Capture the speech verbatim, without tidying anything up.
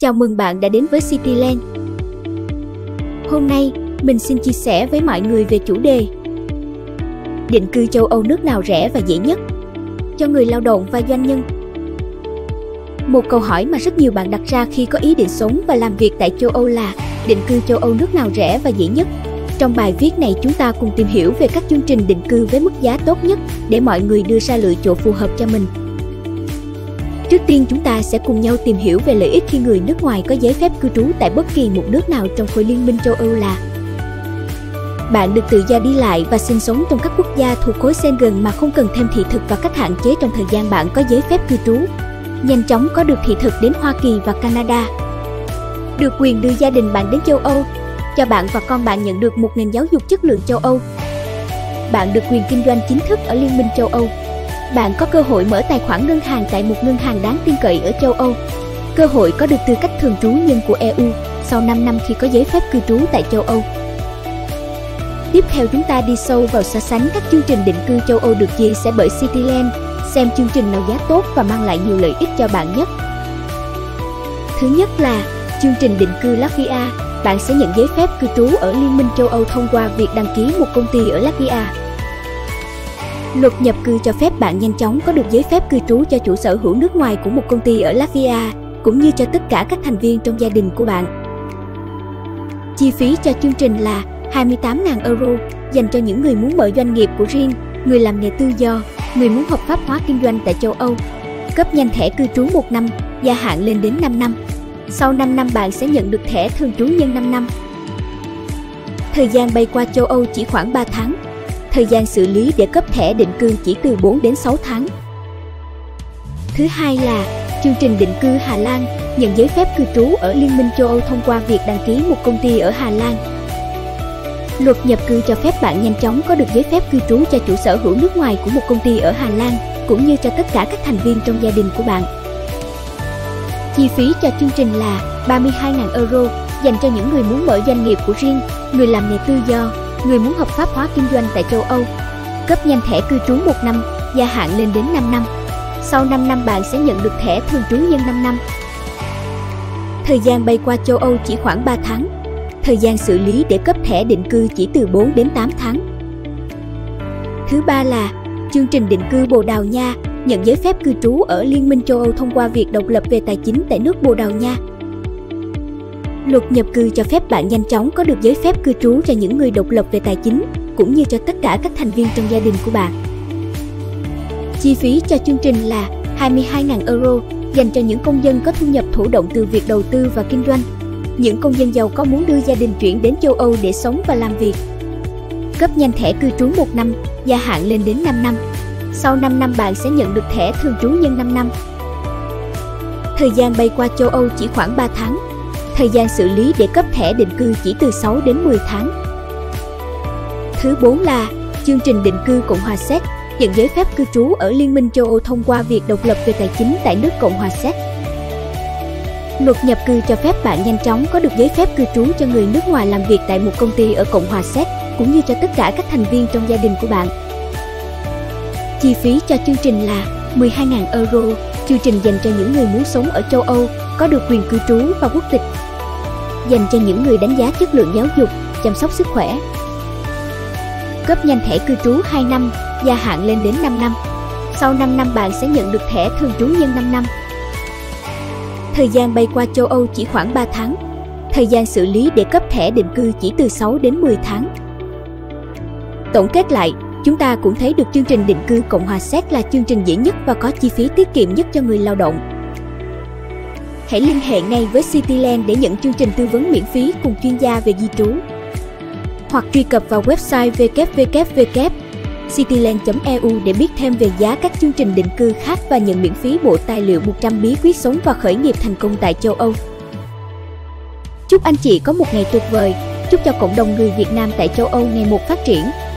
Chào mừng bạn đã đến với Cityland. Hôm nay, mình xin chia sẻ với mọi người về chủ đề định cư châu Âu nước nào rẻ và dễ nhất cho người lao động và doanh nhân. Một câu hỏi mà rất nhiều bạn đặt ra khi có ý định sống và làm việc tại châu Âu là định cư châu Âu nước nào rẻ và dễ nhất. Trong bài viết này chúng ta cùng tìm hiểu về các chương trình định cư với mức giá tốt nhất để mọi người đưa ra lựa chọn phù hợp cho mình. Trước tiên chúng ta sẽ cùng nhau tìm hiểu về lợi ích khi người nước ngoài có giấy phép cư trú tại bất kỳ một nước nào trong khối Liên minh châu Âu là bạn được tự do đi lại và sinh sống trong các quốc gia thuộc khối Schengen mà không cần thêm thị thực và các hạn chế trong thời gian bạn có giấy phép cư trú. Nhanh chóng có được thị thực đến Hoa Kỳ và Canada. Được quyền đưa gia đình bạn đến châu Âu. Cho bạn và con bạn nhận được một nền giáo dục chất lượng châu Âu. Bạn được quyền kinh doanh chính thức ở Liên minh châu Âu. Bạn có cơ hội mở tài khoản ngân hàng tại một ngân hàng đáng tin cậy ở châu Âu. Cơ hội có được tư cách thường trú nhân của e u sau năm năm khi có giấy phép cư trú tại châu Âu. Tiếp theo chúng ta đi sâu vào so sánh các chương trình định cư châu Âu được chia sẻ bởi Cityland, xem chương trình nào giá tốt và mang lại nhiều lợi ích cho bạn nhất. Thứ nhất là chương trình định cư Latvia. Bạn sẽ nhận giấy phép cư trú ở Liên minh châu Âu thông qua việc đăng ký một công ty ở Latvia. Luật nhập cư cho phép bạn nhanh chóng có được giấy phép cư trú cho chủ sở hữu nước ngoài của một công ty ở Latvia, cũng như cho tất cả các thành viên trong gia đình của bạn. Chi phí cho chương trình là hai mươi tám nghìn euro, dành cho những người muốn mở doanh nghiệp của riêng, người làm nghề tự do, người muốn hợp pháp hóa kinh doanh tại châu Âu. Cấp nhanh thẻ cư trú một năm, gia hạn lên đến năm năm. Sau năm năm bạn sẽ nhận được thẻ thường trú nhân năm năm. Thời gian bay qua châu Âu chỉ khoảng ba tháng. Thời gian xử lý để cấp thẻ định cư chỉ từ bốn đến sáu tháng. Thứ hai là chương trình định cư Hà Lan, nhận giấy phép cư trú ở Liên minh châu Âu thông qua việc đăng ký một công ty ở Hà Lan. Luật nhập cư cho phép bạn nhanh chóng có được giấy phép cư trú cho chủ sở hữu nước ngoài của một công ty ở Hà Lan, cũng như cho tất cả các thành viên trong gia đình của bạn. Chi phí cho chương trình là ba mươi hai nghìn euro, dành cho những người muốn mở doanh nghiệp của riêng, người làm nghề tự do, người muốn hợp pháp hóa kinh doanh tại châu Âu. Cấp nhanh thẻ cư trú một năm, gia hạn lên đến năm năm. Sau năm năm bạn sẽ nhận được thẻ thường trú nhân năm năm. Thời gian bay qua châu Âu chỉ khoảng ba tháng. Thời gian xử lý để cấp thẻ định cư chỉ từ bốn đến tám tháng. Thứ ba là chương trình định cư Bồ Đào Nha, nhận giấy phép cư trú ở Liên minh châu Âu thông qua việc độc lập về tài chính tại nước Bồ Đào Nha. Luật nhập cư cho phép bạn nhanh chóng có được giấy phép cư trú cho những người độc lập về tài chính, cũng như cho tất cả các thành viên trong gia đình của bạn. Chi phí cho chương trình là hai mươi hai nghìn euro, dành cho những công dân có thu nhập thụ động từ việc đầu tư và kinh doanh. Những công dân giàu có muốn đưa gia đình chuyển đến châu Âu để sống và làm việc. Cấp nhanh thẻ cư trú một năm, gia hạn lên đến năm năm. Sau năm năm bạn sẽ nhận được thẻ thường trú nhân năm năm. Thời gian bay qua châu Âu chỉ khoảng ba tháng. Thời gian xử lý để cấp thẻ định cư chỉ từ sáu đến mười tháng. Thứ bốn là chương trình định cư Cộng hòa Séc, nhận giấy phép cư trú ở Liên minh châu Âu thông qua việc độc lập về tài chính tại nước Cộng hòa Séc. Luật nhập cư cho phép bạn nhanh chóng có được giấy phép cư trú cho người nước ngoài làm việc tại một công ty ở Cộng hòa Séc, cũng như cho tất cả các thành viên trong gia đình của bạn. Chi phí cho chương trình là mười hai nghìn euro, chương trình dành cho những người muốn sống ở châu Âu, có được quyền cư trú và quốc tịch. Dành cho những người đánh giá chất lượng giáo dục, chăm sóc sức khỏe. Cấp nhanh thẻ cư trú hai năm, gia hạn lên đến năm năm. Sau năm năm bạn sẽ nhận được thẻ thường trú nhân năm năm. Thời gian bay qua châu Âu chỉ khoảng ba tháng. Thời gian xử lý để cấp thẻ định cư chỉ từ sáu đến mười tháng. Tổng kết lại, chúng ta cũng thấy được chương trình định cư Cộng hòa Séc là chương trình dễ nhất và có chi phí tiết kiệm nhất cho người lao động. Hãy liên hệ ngay với Cityland để nhận chương trình tư vấn miễn phí cùng chuyên gia về di trú. Hoặc truy cập vào website w w w chấm cityland chấm e u để biết thêm về giá các chương trình định cư khác và nhận miễn phí bộ tài liệu một trăm bí quyết sống và khởi nghiệp thành công tại châu Âu. Chúc anh chị có một ngày tuyệt vời. Chúc cho cộng đồng người Việt Nam tại châu Âu ngày một phát triển.